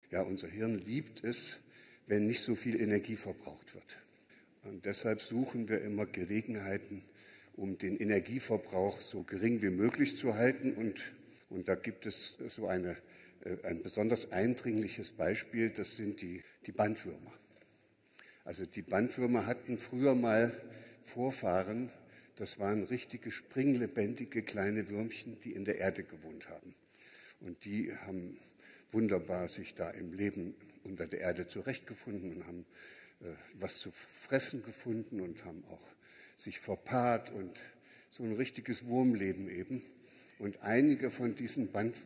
Ja, unser Hirn liebt es, wenn nicht so viel Energie verbraucht wird. Und deshalb suchen wir immer Gelegenheiten, um den Energieverbrauch so gering wie möglich zu halten. Und da gibt es so ein besonders eindringliches Beispiel, das sind die Bandwürmer. Also die Bandwürmer hatten früher mal Vorfahren, das waren richtige springlebendige kleine Würmchen, die in der Erde gewohnt haben. Und die haben wunderbar sich da im Leben unter der Erde zurechtgefunden und haben was zu fressen gefunden und haben auch sich verpaart und so ein richtiges Wurmleben eben. Und einige von diesen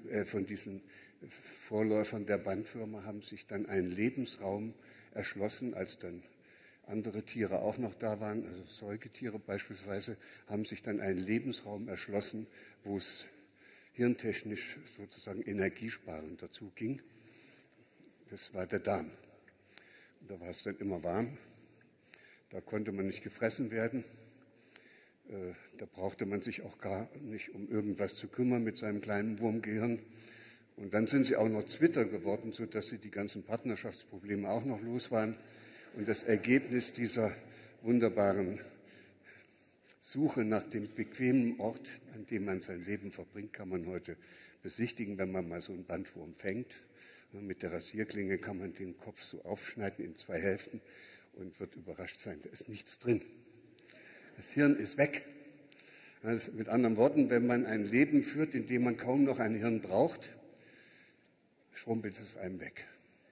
Vorläufern der Bandwürmer haben sich dann einen Lebensraum erschlossen, als dann andere Tiere auch noch da waren, also Säugetiere beispielsweise, haben sich dann einen Lebensraum erschlossen, wo es hirntechnisch sozusagen energiesparend dazu ging. Das war der Darm. Da war es dann immer warm. Da konnte man nicht gefressen werden. Da brauchte man sich auch gar nicht um irgendwas zu kümmern mit seinem kleinen Wurmgehirn. Und dann sind sie auch noch Zwitter geworden, sodass sie die ganzen Partnerschaftsprobleme auch noch los waren. Und das Ergebnis dieser wunderbaren Suche nach dem bequemen Ort, an dem man sein Leben verbringt, kann man heute besichtigen, wenn man mal so einen Bandwurm fängt. Mit der Rasierklinge kann man den Kopf so aufschneiden in 2 Hälften und wird überrascht sein, da ist nichts drin. Das Hirn ist weg. Also mit anderen Worten, wenn man ein Leben führt, in dem man kaum noch ein Hirn braucht, schrumpelt es einem weg.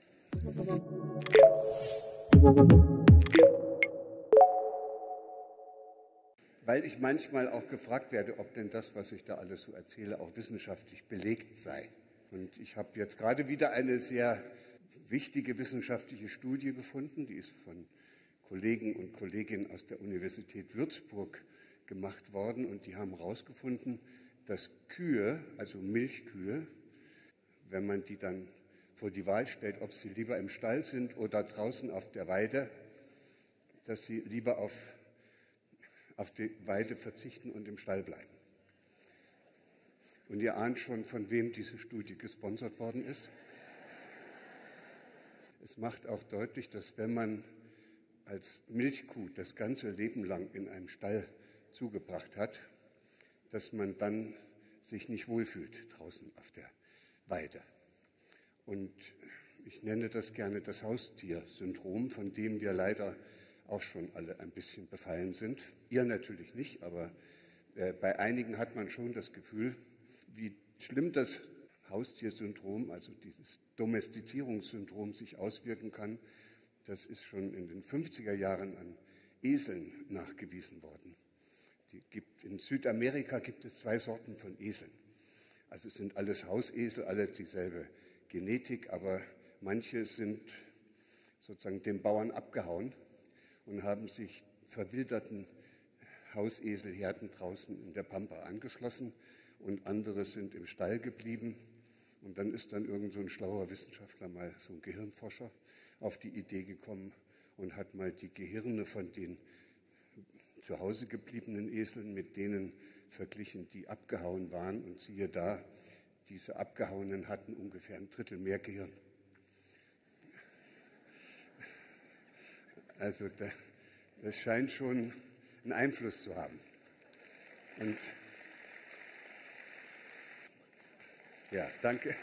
Weil ich manchmal auch gefragt werde, ob denn das, was ich da alles so erzähle, auch wissenschaftlich belegt sei. Und ich habe jetzt gerade wieder eine sehr wichtige wissenschaftliche Studie gefunden, die ist von Kollegen und Kolleginnen aus der Universität Würzburg gemacht worden. Und die haben herausgefunden, dass Kühe, also Milchkühe, wenn man die dann vor die Wahl stellt, ob sie lieber im Stall sind oder draußen auf der Weide, dass sie lieber auf die Weide verzichten und im Stall bleiben. Und ihr ahnt schon, von wem diese Studie gesponsert worden ist. Es macht auch deutlich, dass wenn man als Milchkuh das ganze Leben lang in einem Stall zugebracht hat, dass man dann sich nicht wohlfühlt draußen auf der Weide. Und ich nenne das gerne das Haustiersyndrom, von dem wir leider auch schon alle ein bisschen befallen sind. Ihr natürlich nicht, aber bei einigen hat man schon das Gefühl, wie schlimm das Haustiersyndrom, also dieses Domestizierungssyndrom, sich auswirken kann. Das ist schon in den 50er Jahren an Eseln nachgewiesen worden. In Südamerika gibt es 2 Sorten von Eseln. Also es sind alles Hausesel, alle dieselbe Genetik, aber manche sind sozusagen den Bauern abgehauen und haben sich verwilderten Hauseselherden draußen in der Pampa angeschlossen und andere sind im Stall geblieben. Und dann ist dann irgend so ein schlauer Wissenschaftler, mal so ein Gehirnforscher, auf die Idee gekommen und hat mal die Gehirne von den zu Hause gebliebenen Eseln mit denen verglichen, die abgehauen waren. Und siehe da, diese Abgehauenen hatten ungefähr ein Drittel mehr Gehirn. Also das scheint schon einen Einfluss zu haben. Und ja, danke.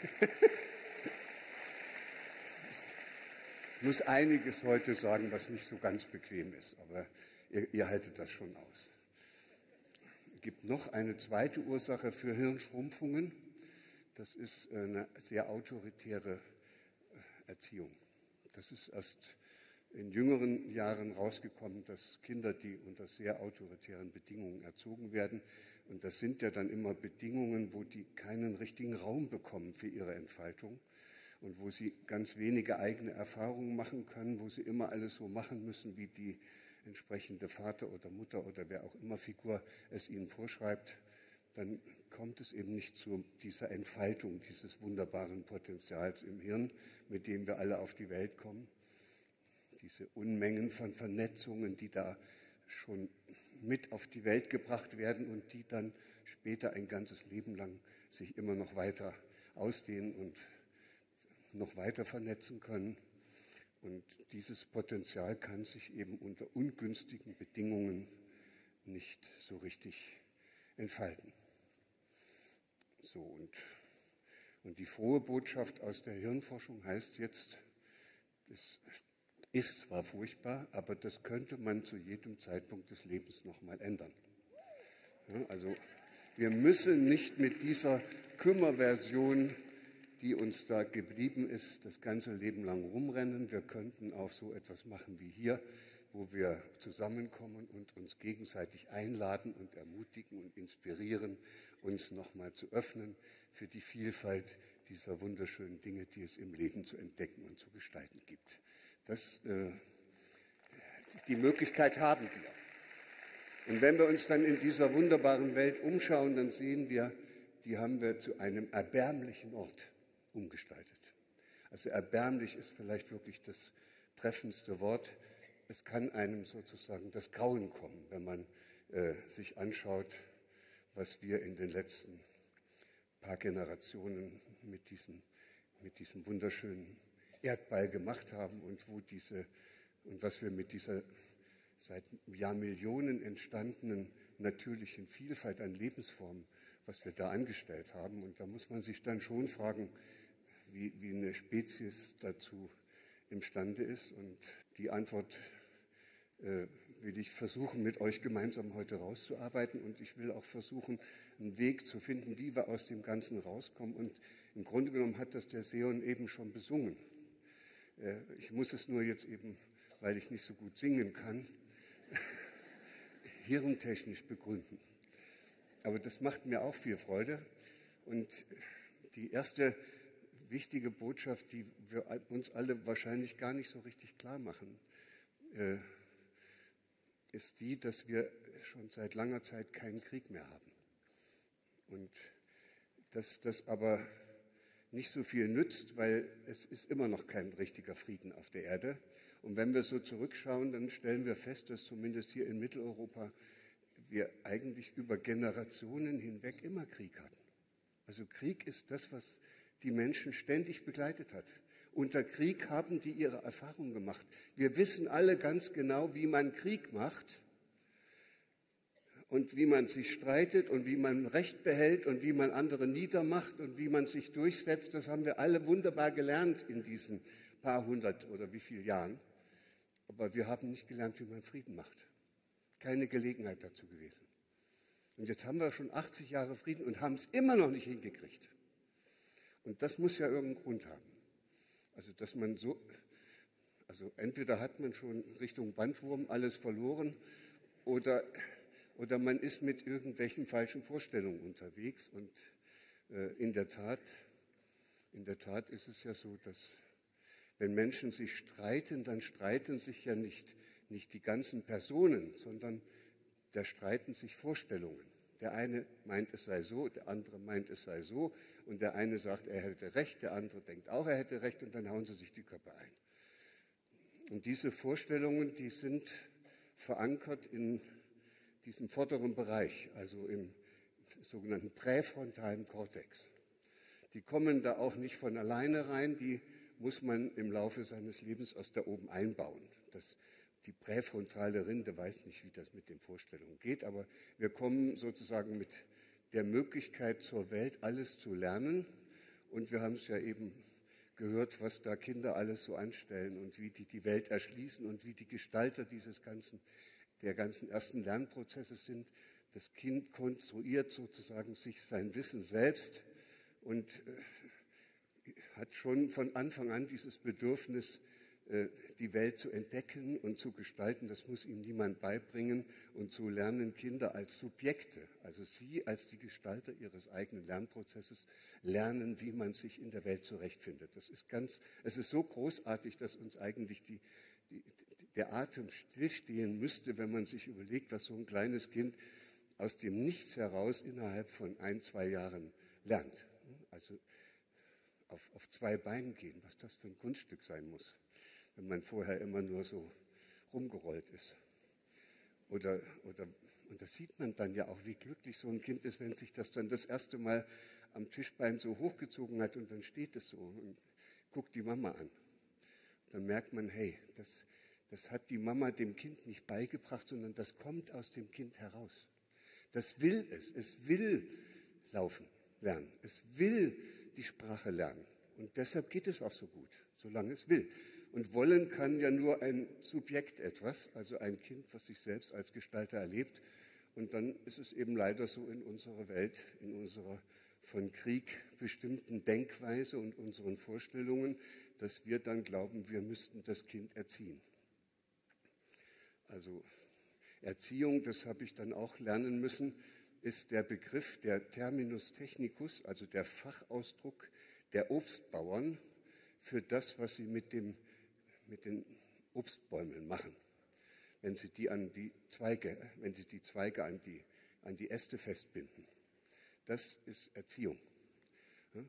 Ich muss einiges heute sagen, was nicht so ganz bequem ist, aber ihr haltet das schon aus. Es gibt noch eine zweite Ursache für Hirnschrumpfungen. Das ist eine sehr autoritäre Erziehung. Das ist erst in jüngeren Jahren rausgekommen, dass Kinder, die unter sehr autoritären Bedingungen erzogen werden, und das sind ja dann immer Bedingungen, wo die keinen richtigen Raum bekommen für ihre Entfaltung und wo sie ganz wenige eigene Erfahrungen machen können, wo sie immer alles so machen müssen, wie die entsprechende Vater oder Mutter oder wer auch immer Figur es ihnen vorschreibt, dann kommt es eben nicht zu dieser Entfaltung dieses wunderbaren Potenzials im Hirn, mit dem wir alle auf die Welt kommen. Diese Unmengen von Vernetzungen, die da schon mit auf die Welt gebracht werden und die dann später ein ganzes Leben lang sich immer noch weiter ausdehnen und noch weiter vernetzen können. Und dieses Potenzial kann sich eben unter ungünstigen Bedingungen nicht so richtig entfalten. So, und die frohe Botschaft aus der Hirnforschung heißt jetzt, das ist zwar furchtbar, aber das könnte man zu jedem Zeitpunkt des Lebens nochmal ändern. Ja, also wir müssen nicht mit dieser Kümmerversion, die uns da geblieben ist, das ganze Leben lang rumrennen. Wir könnten auch so etwas machen wie hier, wo wir zusammenkommen und uns gegenseitig einladen und ermutigen und inspirieren, uns nochmal zu öffnen für die Vielfalt dieser wunderschönen Dinge, die es im Leben zu entdecken und zu gestalten gibt. Die Möglichkeit haben wir. Und wenn wir uns dann in dieser wunderbaren Welt umschauen, dann sehen wir, die haben wir zu einem erbärmlichen Ort umgestaltet. Also erbärmlich ist vielleicht wirklich das treffendste Wort. Es kann einem sozusagen das Grauen kommen, wenn man sich anschaut, was wir in den letzten paar Generationen mit diesem wunderschönen Erdball gemacht haben und was wir mit dieser seit Jahrmillionen entstandenen natürlichen Vielfalt an Lebensformen, was wir da angestellt haben. Und da muss man sich dann schon fragen, wie eine Spezies dazu imstande ist. Und die Antwort will ich versuchen, mit euch gemeinsam heute rauszuarbeiten. Und ich will auch versuchen, einen Weg zu finden, wie wir aus dem Ganzen rauskommen. Und im Grunde genommen hat das der Seon eben schon besungen. Ich muss es nur jetzt eben, weil ich nicht so gut singen kann, hirntechnisch begründen. Aber das macht mir auch viel Freude. Und die erste wichtige Botschaft, die wir uns alle wahrscheinlich gar nicht so richtig klar machen, ist die, dass wir schon seit langer Zeit keinen Krieg mehr haben. Und dass das aber nicht so viel nützt, weil es ist immer noch kein richtiger Frieden auf der Erde. Und wenn wir so zurückschauen, dann stellen wir fest, dass zumindest hier in Mitteleuropa wir eigentlich über Generationen hinweg immer Krieg hatten. Also Krieg ist das, was die Menschen ständig begleitet hat. Unter Krieg haben die ihre Erfahrungen gemacht. Wir wissen alle ganz genau, wie man Krieg macht und wie man sich streitet und wie man Recht behält und wie man andere niedermacht und wie man sich durchsetzt. Das haben wir alle wunderbar gelernt in diesen paar hundert oder wie viel Jahren. Aber wir haben nicht gelernt, wie man Frieden macht. Keine Gelegenheit dazu gewesen. Und jetzt haben wir schon 80 Jahre Frieden und haben es immer noch nicht hingekriegt. Und das muss ja irgendeinen Grund haben. Also, dass man also entweder hat man schon Richtung Bandwurm alles verloren oder man ist mit irgendwelchen falschen Vorstellungen unterwegs. Und in der Tat ist es ja so, dass wenn Menschen sich streiten, dann streiten sich ja nicht die ganzen Personen, sondern da streiten sich Vorstellungen. Der eine meint, es sei so, der andere meint, es sei so. Und der eine sagt, er hätte recht, der andere denkt auch, er hätte recht. Und dann hauen sie sich die Köpfe ein. Und diese Vorstellungen, die sind verankert in diesem vorderen Bereich, also im sogenannten präfrontalen Kortex. Die kommen da auch nicht von alleine rein, die muss man im Laufe seines Lebens aus da oben einbauen. Die präfrontale Rinde weiß nicht, wie das mit den Vorstellungen geht, aber wir kommen sozusagen mit der Möglichkeit zur Welt, alles zu lernen. Und wir haben es ja eben gehört, was da Kinder alles so anstellen und wie die Welt erschließen und wie die Gestalter der ganzen ersten Lernprozesse sind. Das Kind konstruiert sozusagen sich sein Wissen selbst und hat schon von Anfang an dieses Bedürfnis, die Welt zu entdecken und zu gestalten. Das muss ihm niemand beibringen. Und so lernen Kinder als Subjekte, also sie als die Gestalter ihres eigenen Lernprozesses, lernen, wie man sich in der Welt zurechtfindet. Es ist so großartig, dass uns eigentlich der Atem stillstehen müsste, wenn man sich überlegt, was so ein kleines Kind aus dem Nichts heraus innerhalb von 1-2 Jahren lernt. Also auf 2 Beinen gehen, was das für ein Kunststück sein muss, wenn man vorher immer nur so rumgerollt ist. Und das sieht man dann ja auch, wie glücklich so ein Kind ist, wenn sich das dann das erste Mal am Tischbein so hochgezogen hat und dann steht es so. Und guckt die Mama an. Dann merkt man, hey, das hat die Mama dem Kind nicht beigebracht, sondern das kommt aus dem Kind heraus. Das will es. Es will laufen lernen. Es will die Sprache lernen. Und deshalb geht es auch so gut, solange es will. Und wollen kann ja nur ein Subjekt etwas, also ein Kind, was sich selbst als Gestalter erlebt. Und dann ist es eben leider so in unserer Welt, in unserer von Krieg bestimmten Denkweise und unseren Vorstellungen, dass wir dann glauben, wir müssten das Kind erziehen. Also Erziehung, das habe ich dann auch lernen müssen, ist der Begriff, der Terminus technicus, also der Fachausdruck der Obstbauern für das, was sie mit den Obstbäumen machen. Wenn sie die Zweige an die Äste festbinden. Das ist Erziehung. Ja,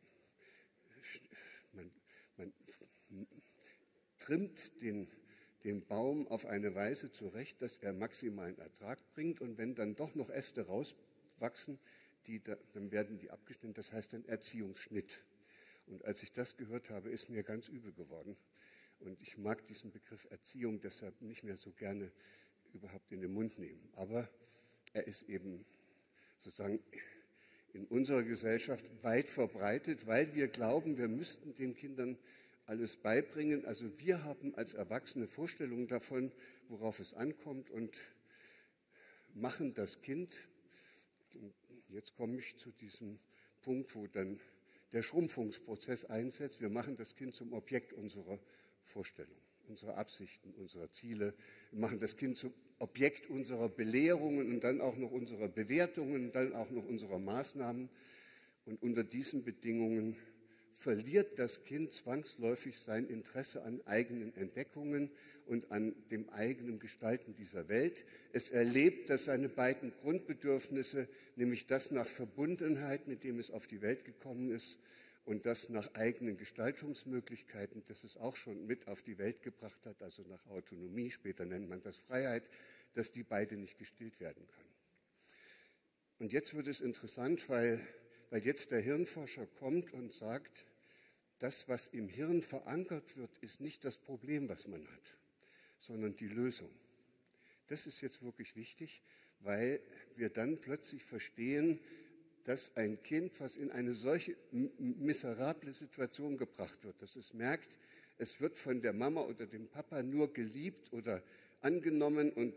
man trimmt den Baum auf eine Weise zurecht, dass er maximalen Ertrag bringt. Und wenn dann doch noch Äste rauswachsen, dann werden die abgeschnitten. Das heißt ein Erziehungsschnitt. Und als ich das gehört habe, ist mir ganz übel geworden. Und ich mag diesen Begriff Erziehung deshalb nicht mehr so gerne überhaupt in den Mund nehmen. Aber er ist eben sozusagen in unserer Gesellschaft weit verbreitet, weil wir glauben, wir müssten den Kindern alles beibringen. Also wir haben als Erwachsene Vorstellungen davon, worauf es ankommt und machen das Kind. Und jetzt komme ich zu diesem Punkt, wo dann der Schrumpfungsprozess einsetzt. Wir machen das Kind zum Objekt unserer Vorstellungen, unserer Absichten, unserer Ziele. Wir machen das Kind zum Objekt unserer Belehrungen und dann auch noch unserer Bewertungen, dann auch noch unserer Maßnahmen. Und unter diesen Bedingungen verliert das Kind zwangsläufig sein Interesse an eigenen Entdeckungen und an dem eigenen Gestalten dieser Welt. Es erlebt, dass seine beiden Grundbedürfnisse, nämlich das nach Verbundenheit, mit dem es auf die Welt gekommen ist, und das nach eigenen Gestaltungsmöglichkeiten, das es auch schon mit auf die Welt gebracht hat, also nach Autonomie, später nennt man das Freiheit, dass die beide nicht gestillt werden können. Und jetzt wird es interessant, weil jetzt der Hirnforscher kommt und sagt, das, was im Hirn verankert wird, ist nicht das Problem, was man hat, sondern die Lösung. Das ist jetzt wirklich wichtig, weil wir dann plötzlich verstehen, dass ein Kind, was in eine solche miserable Situation gebracht wird, dass es merkt, es wird von der Mama oder dem Papa nur geliebt oder angenommen und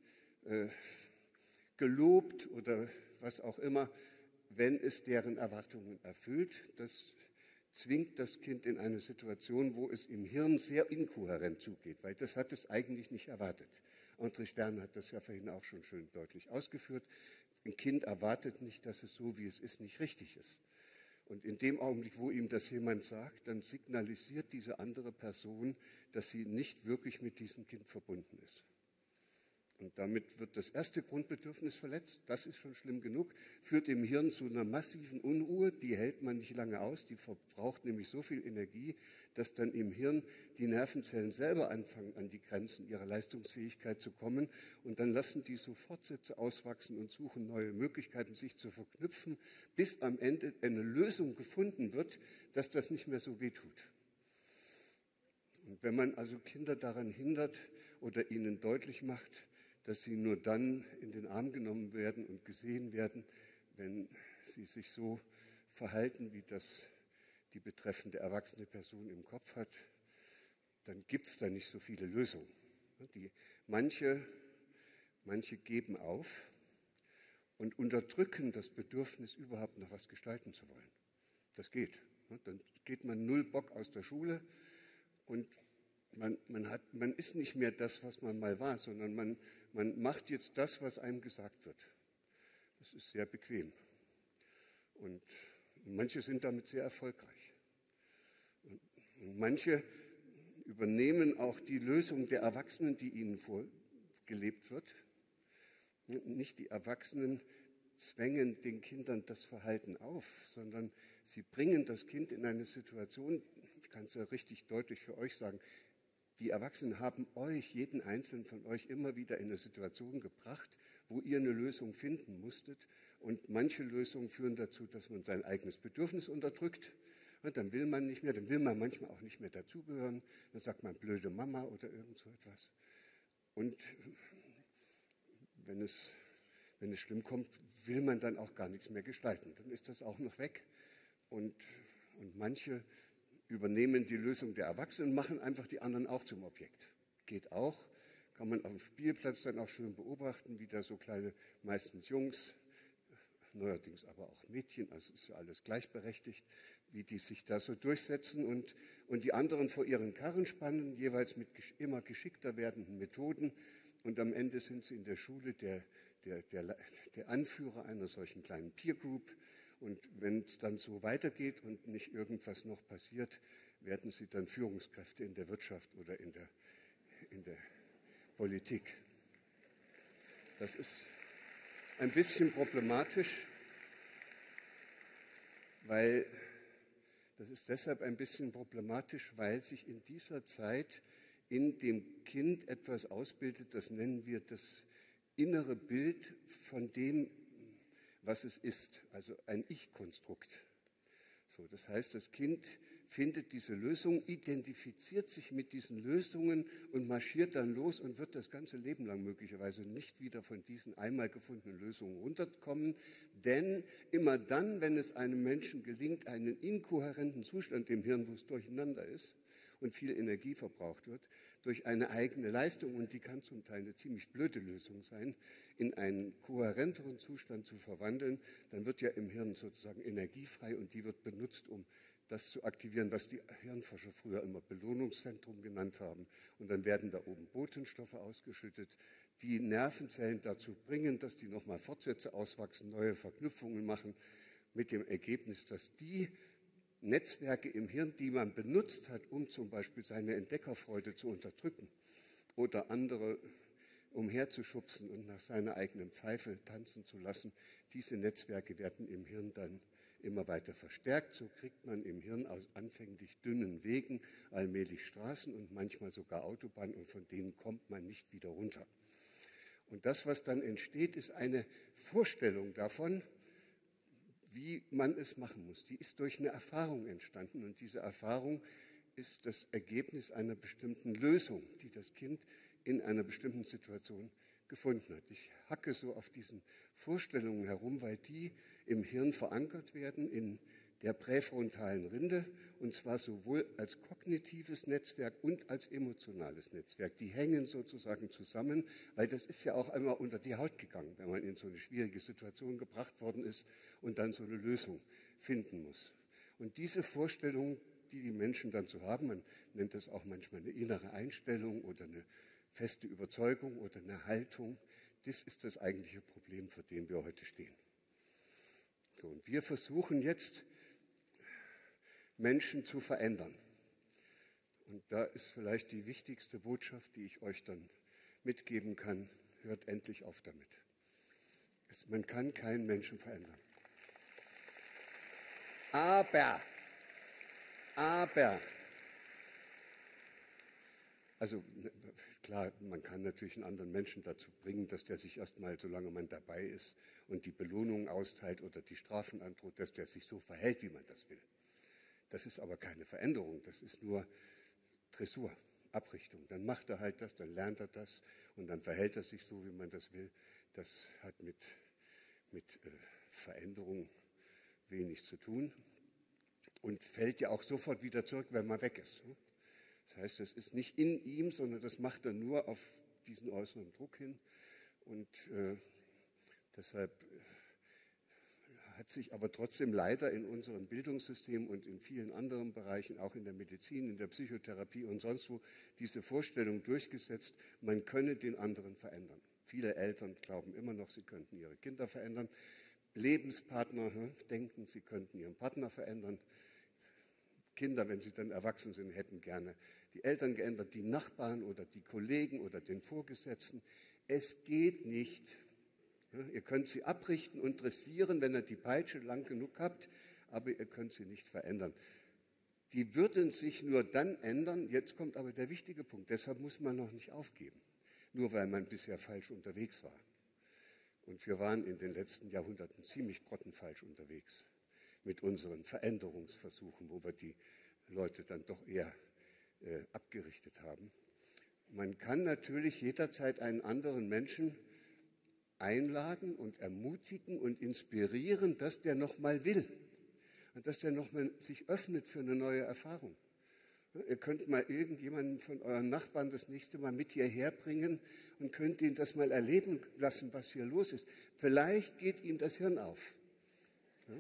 gelobt oder was auch immer, wenn es deren Erwartungen erfüllt. Das zwingt das Kind in eine Situation, wo es im Hirn sehr inkohärent zugeht, weil das hat es eigentlich nicht erwartet. André Stern hat das ja vorhin auch schon schön deutlich ausgeführt. Ein Kind erwartet nicht, dass es so, wie es ist, nicht richtig ist. Und in dem Augenblick, wo ihm das jemand sagt, dann signalisiert diese andere Person, dass sie nicht wirklich mit diesem Kind verbunden ist. Und damit wird das erste Grundbedürfnis verletzt, das ist schon schlimm genug, führt im Hirn zu einer massiven Unruhe, die hält man nicht lange aus, die verbraucht nämlich so viel Energie, dass dann im Hirn die Nervenzellen selber anfangen, an die Grenzen ihrer Leistungsfähigkeit zu kommen und dann lassen die so Fortsätze auswachsen und suchen neue Möglichkeiten, sich zu verknüpfen, bis am Ende eine Lösung gefunden wird, dass das nicht mehr so wehtut. Und wenn man also Kinder daran hindert oder ihnen deutlich macht, dass sie nur dann in den Arm genommen werden und gesehen werden, wenn sie sich so verhalten, wie das die betreffende erwachsene Person im Kopf hat, dann gibt es da nicht so viele Lösungen. Manche geben auf und unterdrücken das Bedürfnis, überhaupt noch was gestalten zu wollen. Das geht. Dann geht man null Bock aus der Schule und man ist nicht mehr das, was man mal war, sondern man macht jetzt das, was einem gesagt wird. Das ist sehr bequem. Und manche sind damit sehr erfolgreich. Und manche übernehmen auch die Lösung der Erwachsenen, die ihnen vorgelebt wird. Nicht die Erwachsenen zwängen den Kindern das Verhalten auf, sondern sie bringen das Kind in eine Situation, ich kann es ja richtig deutlich für euch sagen, die Erwachsenen haben euch, jeden Einzelnen von euch, immer wieder in eine Situation gebracht, wo ihr eine Lösung finden musstet. Und manche Lösungen führen dazu, dass man sein eigenes Bedürfnis unterdrückt. Und dann will man nicht mehr, dann will man manchmal auch nicht mehr dazugehören. Dann sagt man blöde Mama oder irgend so etwas. Und wenn es schlimm kommt, will man dann auch gar nichts mehr gestalten. Dann ist das auch noch weg. Und manche übernehmen die Lösung der Erwachsenen und machen einfach die anderen auch zum Objekt. Geht auch. Kann man auf dem Spielplatz dann auch schön beobachten, wie da so kleine, meistens Jungs, neuerdings aber auch Mädchen, also ist ja alles gleichberechtigt, wie die sich da so durchsetzen und die anderen vor ihren Karren spannen, jeweils mit immer geschickter werdenden Methoden. Und am Ende sind sie in der Schule der Anführer einer solchen kleinen Peer Group. Und wenn es dann so weitergeht und nicht irgendwas noch passiert, werden sie dann Führungskräfte in der Wirtschaft oder in der Politik. Das ist ein bisschen problematisch, weil sich in dieser Zeit in dem Kind etwas ausbildet, das nennen wir das innere Bild von dem, was es ist, also ein Ich-Konstrukt. So, das heißt, das Kind findet diese Lösung, identifiziert sich mit diesen Lösungen und marschiert dann los und wird das ganze Leben lang möglicherweise nicht wieder von diesen einmal gefundenen Lösungen runterkommen. Denn immer dann, wenn es einem Menschen gelingt, einen inkohärenten Zustand im Hirn, wo es durcheinander ist und viel Energie verbraucht wird, durch eine eigene Leistung, und die kann zum Teil eine ziemlich blöde Lösung sein, in einen kohärenteren Zustand zu verwandeln, dann wird ja im Hirn sozusagen Energie frei und die wird benutzt, um das zu aktivieren, was die Hirnforscher früher immer Belohnungszentrum genannt haben. Und dann werden da oben Botenstoffe ausgeschüttet, die Nervenzellen dazu bringen, dass die nochmal Fortsätze auswachsen, neue Verknüpfungen machen, mit dem Ergebnis, dass die Netzwerke im Hirn, die man benutzt hat, um zum Beispiel seine Entdeckerfreude zu unterdrücken oder andere umherzuschubsen und nach seiner eigenen Pfeife tanzen zu lassen, diese Netzwerke werden im Hirn dann immer weiter verstärkt. So kriegt man im Hirn aus anfänglich dünnen Wegen allmählich Straßen und manchmal sogar Autobahnen, und von denen kommt man nicht wieder runter. Und das, was dann entsteht, ist eine Vorstellung davon, wie man es machen muss. Die ist durch eine Erfahrung entstanden, und diese Erfahrung ist das Ergebnis einer bestimmten Lösung, die das Kind in einer bestimmten Situation gefunden hat. Ich hacke so auf diesen Vorstellungen herum, weil die im Hirn verankert werden in der präfrontalen Rinde, und zwar sowohl als kognitives Netzwerk und als emotionales Netzwerk. Die hängen sozusagen zusammen, weil das ist ja auch einmal unter die Haut gegangen, wenn man in so eine schwierige Situation gebracht worden ist und dann so eine Lösung finden muss. Und diese Vorstellung, die die Menschen dann so haben, man nennt das auch manchmal eine innere Einstellung oder eine feste Überzeugung oder eine Haltung, das ist das eigentliche Problem, vor dem wir heute stehen. So, und wir versuchen jetzt, Menschen zu verändern. Und da ist vielleicht die wichtigste Botschaft, die ich euch dann mitgeben kann: Hört endlich auf damit. Man kann keinen Menschen verändern. Aber, also klar, man kann natürlich einen anderen Menschen dazu bringen, dass der sich erstmal, solange man dabei ist und die Belohnungen austeilt oder die Strafen androht, dass der sich so verhält, wie man das will. Das ist aber keine Veränderung, das ist nur Dressur, Abrichtung. Dann macht er halt das, dann lernt er das und dann verhält er sich so, wie man das will. Das hat mit Veränderung wenig zu tun und fällt ja auch sofort wieder zurück, wenn man weg ist. Das heißt, das ist nicht in ihm, sondern das macht er nur auf diesen äußeren Druck hin. Und deshalb hat sich aber trotzdem leider in unserem Bildungssystem und in vielen anderen Bereichen, auch in der Medizin, in der Psychotherapie und sonst wo, diese Vorstellung durchgesetzt, man könne den anderen verändern. Viele Eltern glauben immer noch, sie könnten ihre Kinder verändern. Lebenspartner denken, sie könnten ihren Partner verändern. Kinder, wenn sie dann erwachsen sind, hätten gerne die Eltern geändert, die Nachbarn oder die Kollegen oder den Vorgesetzten. Es geht nicht. Ihr könnt sie abrichten und dressieren, wenn ihr die Peitsche lang genug habt, aber ihr könnt sie nicht verändern. Die würden sich nur dann ändern, jetzt kommt aber der wichtige Punkt, deshalb muss man noch nicht aufgeben, nur weil man bisher falsch unterwegs war. Und wir waren in den letzten Jahrhunderten ziemlich grottenfalsch unterwegs. mit unseren Veränderungsversuchen, wo wir die Leute dann doch eher abgerichtet haben. Man kann natürlich jederzeit einen anderen Menschen einladen und ermutigen und inspirieren, dass der nochmal will und dass der nochmal sich öffnet für eine neue Erfahrung. Ihr könnt mal irgendjemanden von euren Nachbarn das nächste Mal mit hierher bringen und könnt ihn das mal erleben lassen, was hier los ist. Vielleicht geht ihm das Hirn auf. Ja?